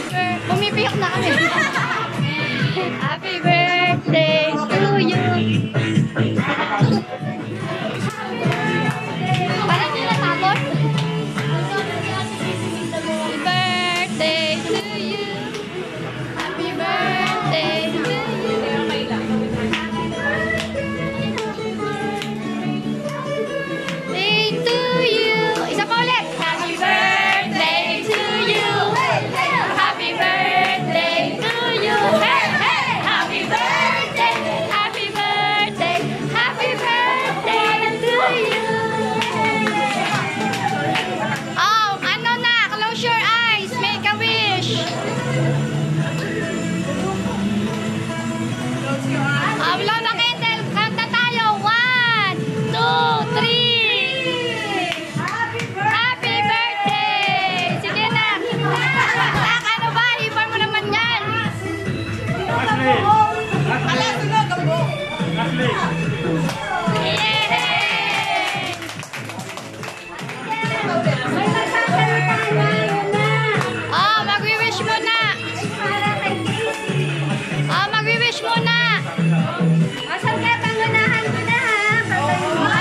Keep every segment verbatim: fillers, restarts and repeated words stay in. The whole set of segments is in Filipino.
birthday. Pumipiyok na kami. Happy birthday to you. Parang hindi natapos. Happy birthday to you. Happy birthday to you. Day to you. Isa pa ulit. Happy birthday to you. Happy birthday to you. Hey, hey. Happy birthday. Happy birthday. Happy birthday to you. Oh, ano na? Close your eyes. Make a wish. Oh, blow the candle. Count na tayo. One, two, three. Happy birthday! Sige na. Tak, ano ba? Ipan mo naman yan. Ashley! Ashley! Yay! Oh, magwi-wish mo na. Oh, magwi-wish mo na. Asan kaya pangunahan ko na ha?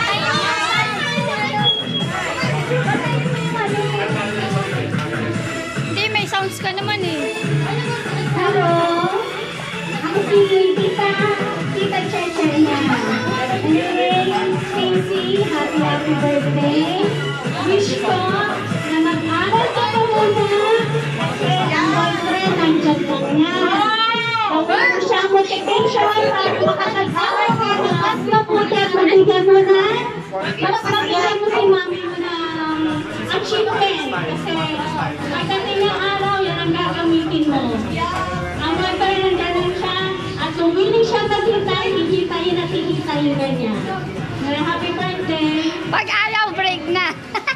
Hindi, may sounds ka naman eh. Hello? Ako si Tita, Tita Cheche niya. Anyway, Stacy, happy happy birthday. Wish ko na mag-aral ka pa muna kasi ang boyfriend nandyan lang niya. Gawin mo siya motivation para makakag-aral ka na mas mabuti at mabigyan mo na. Mas mabigyan mo si mami mo ng achievement kasi pagdating ng araw, yan ang gagamitin mo. Ang boyfriend nandyan lang siya at kung willing siya maghintay, hihintayin at hihintayin na niya. Well, happy birthday! Pag ayaw, break na.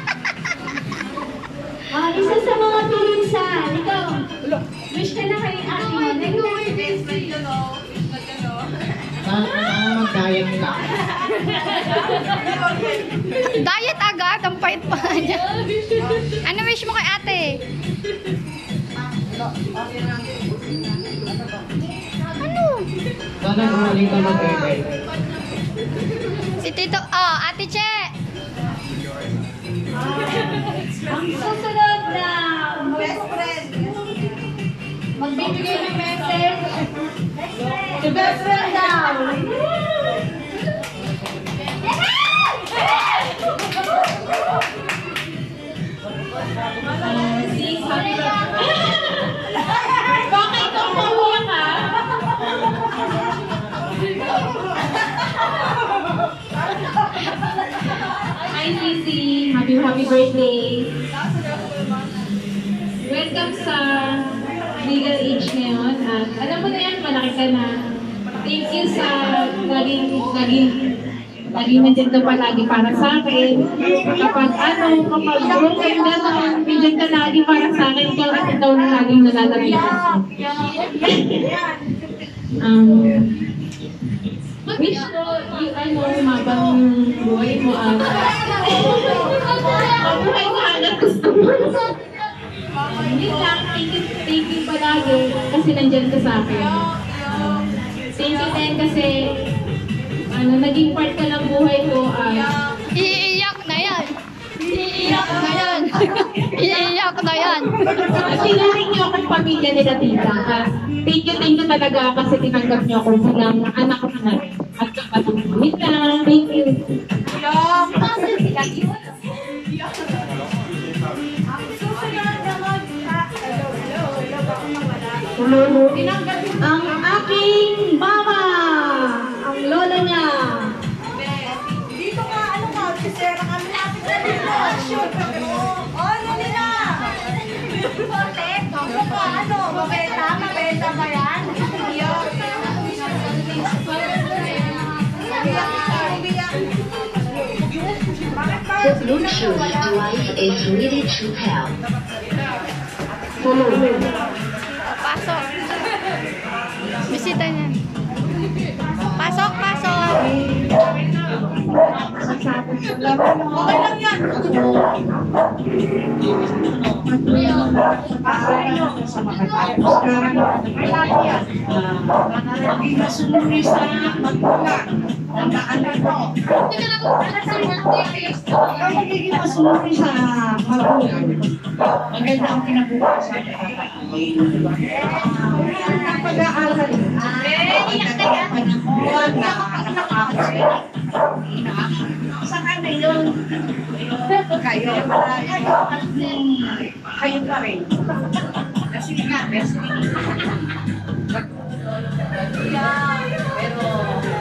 Ah, isa sa mga pinunsan, ikaw, wish ka na kay ate mo. Mag-diet nila. Diet agad, ang pait pa niya. Ano wish mo kay ate? Ano? Sana gumaling ka mag-diet. Si Tito, oh, Ate Che. Ang susunod na best friend. Magbibigay ng message. The best friend daw. Sis, happy birthday. Bakit kang mahuya ka? Hi, Sisi. Happy, happy birthday. Welcome sa legal age ngayon. At alam mo na yan, malaki ka na. Thank you sa laging, laging, laging nandyan ka palagi para sa akin. Kapag ano, kapag broken na naman, nandyan ka lagi para sa akin. Ikaw at ikaw na laging nalalapitan ko. Um, wish ko, yung ano, mabang buhay mo ang mabuhay ka hanggang gusto mo. Yun lang, thank you, thank you palagi kasi nandyan ka sa akin. Thank you din kasi ano, naging part ka ng buhay ko. Uh, Iiyak na yan. Iiyak na yan. Iiyak na yan. Sinaring niyo akong pamilya nila tita. Uh, thank you, thank you talaga kasi tinanggap niyo ako bilang anak ko na rin. At kapatid lang. Thank you. Ang aking mama, ang lola niya. Dito ka, ano ka, kisera kami natin na dito. Shoot. Oh, ano nila? Protect. Ano ka, ano, mabenta, mabenta ba yan? The Bluetooth device is ready to pair. Pasok. Bisita niya. Pasok, pasok. Okay lang yan. Maging masunuri sa magpulang. Tandaan na ito. Kung magiging masunuri sa magulang, maganda ang kinabukasan. Ang pag-aaral. Panahon na nakakasaya. Sa kanya yun. Kayo. Kayo pa rin. Kasi nga, best Pero,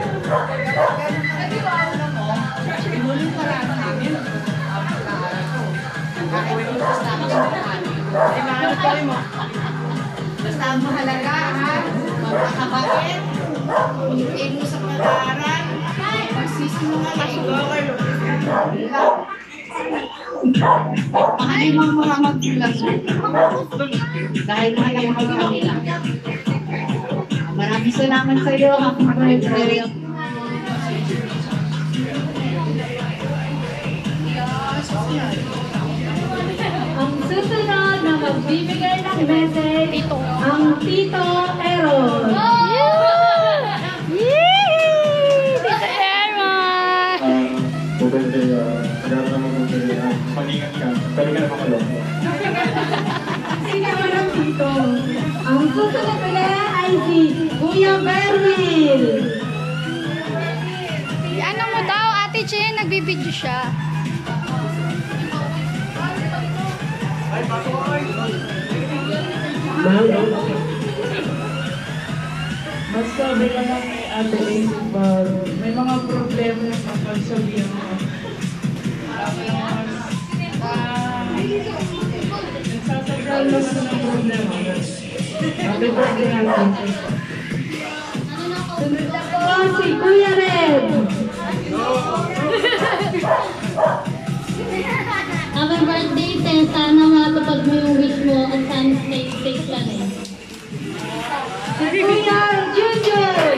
inulit pa lang namin ang pag-aaral ko. Kahit yung basta makakaano. Ay, mahal ko mo. Basta ang mahalaga, ha? Magkakabait. Hindi mo sa pag-aaral. Magsisinungaling. Mahalin mo ang mga magpulang. Dahil mahal ang mga kanila. Maraming salamat sa iyo. Happy birthday. Ang susunod na magbibigay ng message, ang Tito Eron. Tito Aaron! Birthday, tagal naman ng birthday. Paningan ka. Pero ka naman kalong. Sino naman ang Tito? Ang susunod ulit ay si Kuya Berwin. Ano mo daw, Ate Chen? Nagbibideo siya. Masabi ka lang kay Ate Lacey Baro, may mga problema sa pagsabihan mo. Tapos, ah, nagsasagal lang ako ng problema. Happy birthday natin. Sunod na po si Kuya Red. Happy birthday, Te. Sana matupad mo yung wish mo at sana stay safe lang eh. Si Kuya Junjun.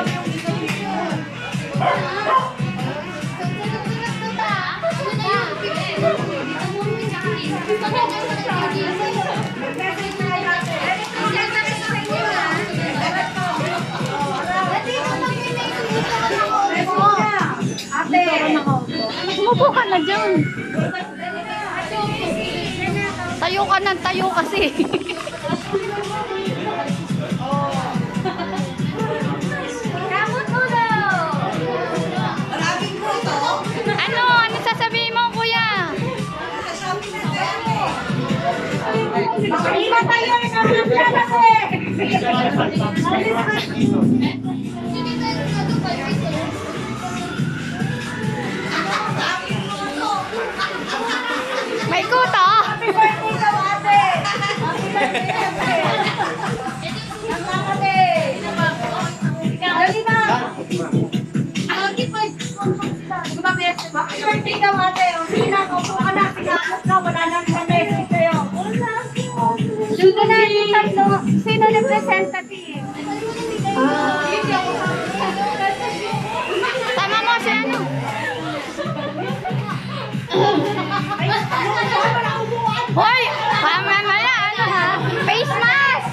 Umupo ka na dyan. Tayo ka ng tayo kasi. Kamot mo daw! Maraming photo. Ano? Ano sasabihin mo, kuya? Iba tayo na naman yan kasi! May kuto? Happy birthday daw, ate! Happy birthday, ate! Ate! Dali na! Happy birthday daw, ate! Hindi na, kung ka na, sinakot ka, wala nang pamesig sa'yo. Sino na yung tatlo? Sino representative? Tama mo si ano? Hoy! Mamaya, ano ha? Face mask!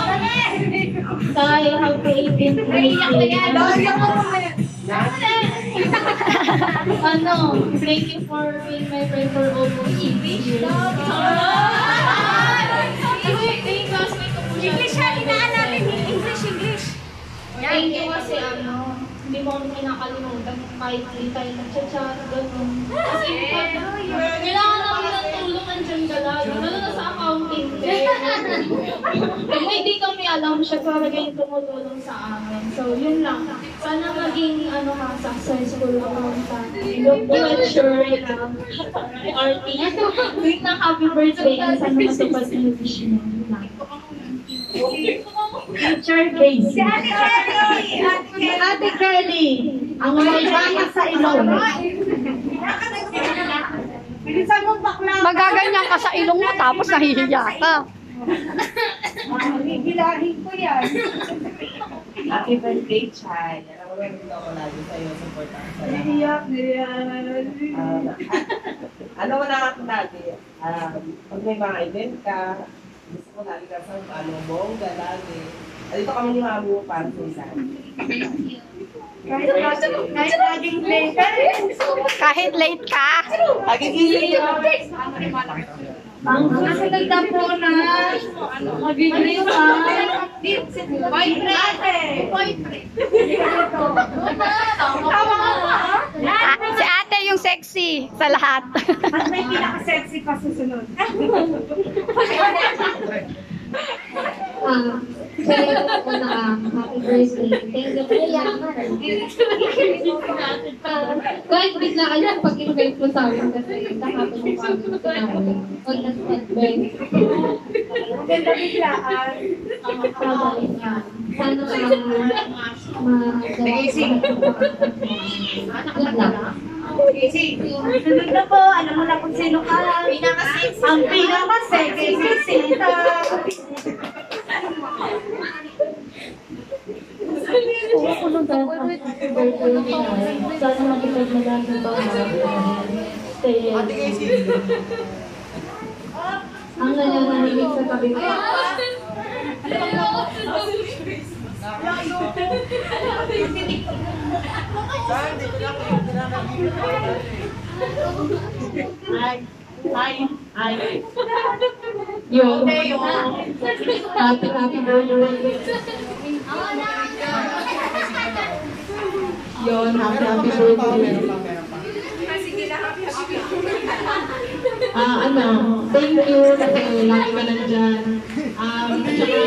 Tay, happy eighteenth birthday. Ano, thank you for being my friend for almost eight years. English ha, inaan natin. English, English. Thank you kasi ano, hindi mo kami kinakalimutan kahit hindi tayo nag-chat-chat, gano'n. Kasi kailangan namin ng tulong, nandiyan ka lagi. Lalo na sa accounting day. Kung hindi kami alam, siya talaga yung tumutulong sa amin. So, yun lang. Sana maging ano ka, successful accountant. Look good, sure, lang. Artist. Wait na, happy birthday. Sana matupad yung wish mo. Yun lang. Teacher Casey. Si Ate Kelly! Si Ate Kelly. Ang may bahay sa ilong. Bilisan mo bakla. Magaganyan ka sa ilong mo tapos nahihiya ka. Gigilahin ko yan. Happy birthday, Chay. Alam mo rin ito ako lagi sa'yo. Support ako sa lahat. Iyak na yan. Um, ano mo na ako lagi? Um, pag may mga event ka, gusto ko lagi ka sa ano, bongga lagi. Dito kami ni mami mo para sa isa. Kahit kahit laging late ka rin. Kahit late ka. Lagi giling Ang ganda po na magiging pa. Boyfriend. Boyfriend. Tawa ka ba? Ah, si ate yung sexy sa lahat. At may pinaka-sexy pa susunod. Ah, kaya ko na ah, happy birthday. Thank you for uh, kahit bigla ka lang pag-invite mo sa amin kasi kahapon mo kami sinabi. On the spot, Ben. Ganda biglaan. Ang kabalik niya. Sana ma... Nag-ising. Good luck. Sunod na po, alam mo na kung sino ka. Ang pinaka-sexy sita. Ako nung dahil happy birthday niya. Sana makitag na lang yung pangarap. Stay. Ang nananahimik sa tabi ko. Ay, ay, ay. Yun. Happy, happy birthday. Yun, happy, happy birthday. Ah, ano, thank you kasi lagi ka nandyan. Um, tsaka,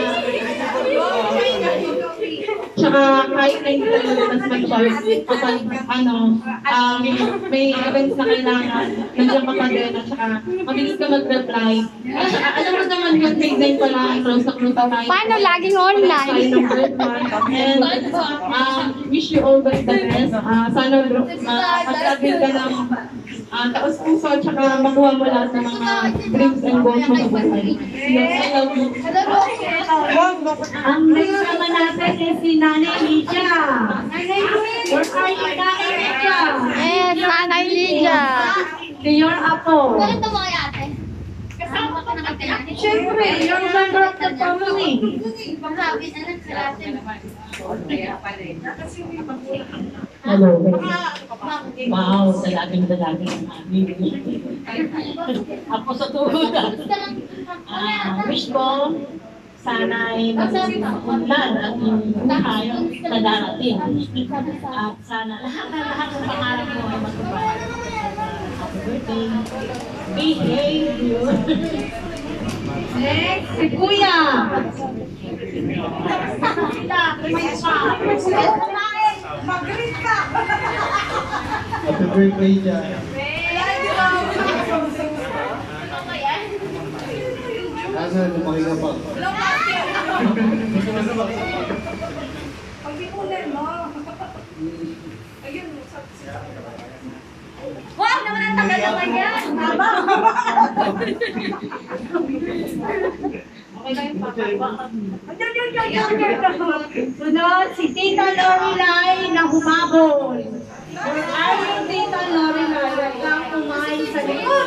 tsaka kahit na hindi tayo mas mag-share, kapag ano, um, may events na kailangan, nandiyan ka pa din, at saka mabilis ka mag-reply. At saka alam mo naman yun, tignan ko lang, close na close na tayo. Paano laging online? And um, wish you all the best. Uh, sana uh, mag-avail ka ng uh, taos puso at saka makuha mo lahat ng mga dreams and goals mo sa buhay. I love you. Ang next naman natin is si Nanay Lydia. Where are you, Nanay Lydia? Eh, Nanay Lydia. Your apo. Ganito mo kay ate? Kasama ka ng ate natin? Siyempre, you're member of the family. Grabe na lang sila ate. Hello. Wow, dalaging dalaging ako sa tuhod. Ah, wish ko sana'y masundan ang buhay sa darating. At sana lahat na lahat ng pangarap mo ay matupad. Happy birthday. Behave you. Next, si Kuya. Mag-greet ka. Happy birthday dyan. Asa, lumaki ka pa. Pag-ikunan mo. Ayun, wow, naman ang tagal naman yan. Haba. Sunod, si Tita Lorelai na humabol. Ay, Tita Lorelai, huwag kang kumain sa likod.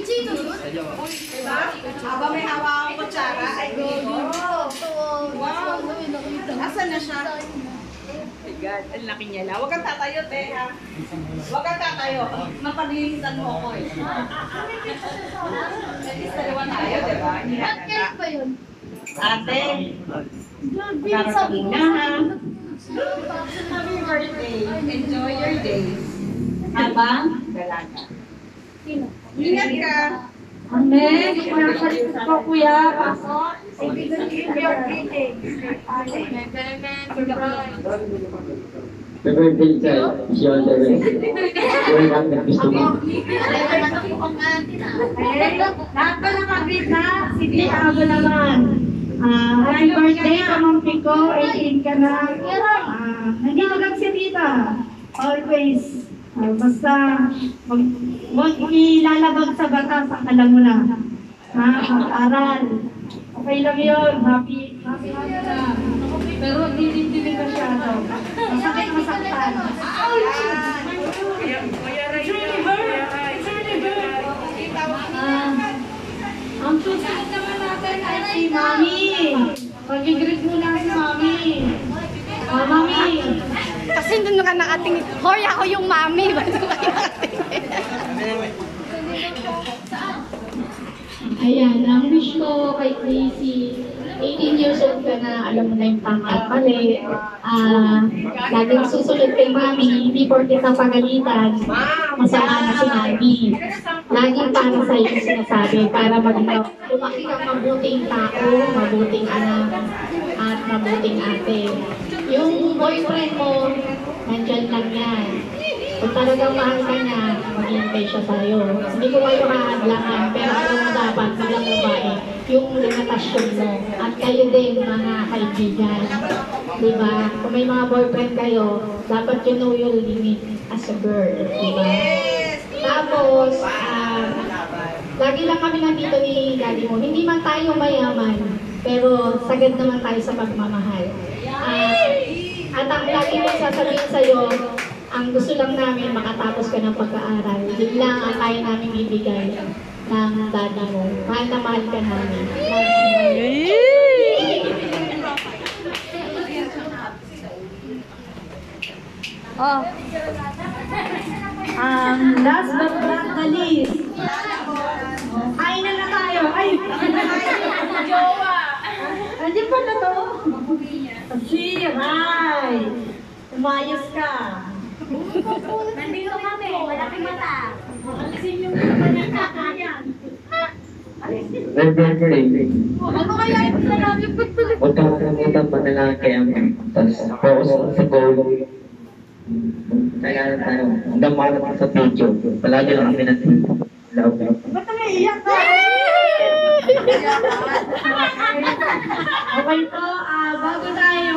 Diba? Habang may hawak ang kutsara, ay go. Wow. Asan na siya? God, ang laki niya na. Huwag kang tatayo, te, ha? Huwag kang tatayo. Mapaglilisan mo ako, eh. At least dalawa tayo, di ba? What years ba yun? Ate, nakarating na, ha? Happy birthday. Enjoy your days. Habang dalaga. Ingat ka. Ang next, pinasalit ko kuya. Your greetings. The birthday child, she on the way. Welcome to Cristo. Okay. Lahat pa na mag-greet na. Si Tita Abo naman. Ah, happy birthday, kamampi ko. eighteen ka na. Ah, nandito lang si Tita. Always. Ah, basta, mag, mag ilalabag sa batas, alam mo na. Ha, mag-aral. Okay lang yun. Happy, happy, happy na. Pero huwag didibdibin masyado. Masakit masaktan. Ah, ang susunod naman natin ay si Mami. Pag-greet muna si Mami. Ah, Mami. Kasi doon ka nakatingin. Hoy, ako yung mami. Ba't ka nakatingin? Ayan, ang wish ko kay Tracy, eighteen years old ka na, alam mo na yung tama at mali. Ah, laging susunod kay Mami, hindi porket ang pagalitan, masama na sinabi. Laging para sa iyo sinasabi, para maging lumaki kang mabuting tao, mabuting anak, at mabuting ate. Yung boyfriend mo, nandyan lang yan. Kung talagang mahal ka niya, maghihintay siya sa'yo. Hindi ko kayo mahadlangan, pero alam mo dapat bilang babae, yung limitasyon mo. At kayo din, mga kaibigan. Diba? Kung may mga boyfriend kayo, dapat you know your limit as a girl. Diba? Tapos, uh, lagi lang kami nandito ni daddy mo. Hindi man tayo mayaman, pero sagad naman tayo sa pagmamahal. Uh, at ang lagi ko sasabihin sa'yo, ang gusto lang namin makatapos ka ng pag-aaral. Yun lang ang kaya namin ibigay ng daddy mo. Mahal na mahal ka namin. Oh. Um, last but not the least. Kain na na tayo. Ay! Jowa! Andiyan pa na to? Si Rai. Umayos ka. Nandito kami, malaking mata. Alisin yung mata niya kakayan. Happy birthday. Ano kaya yung sinabi ko tuloy? Huwag kang kalimutan panalaki ang tapos focus sa goal. Kaya na tayo. Hanggang marating sa video. Palagi lang kami natin. Love you. Ba't naiiyak ka? Okay po, ah, bago tayo